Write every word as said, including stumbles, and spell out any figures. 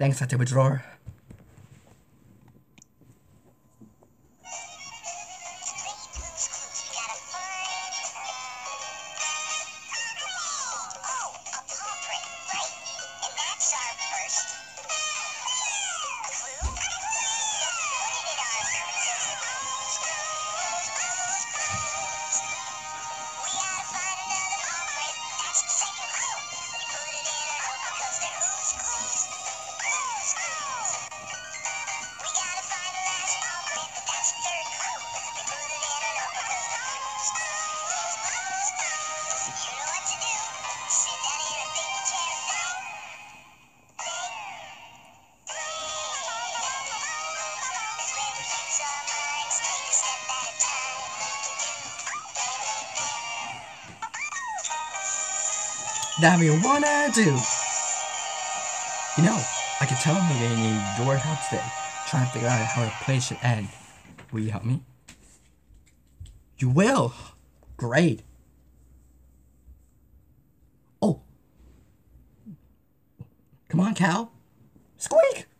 Thanks, October Drawer. That we wanna do. You know, I can tell I'm gonna need your help today, trying to figure out how the play should end. Will you help me? You will. Great. Oh. Come on, Cal. Squeak.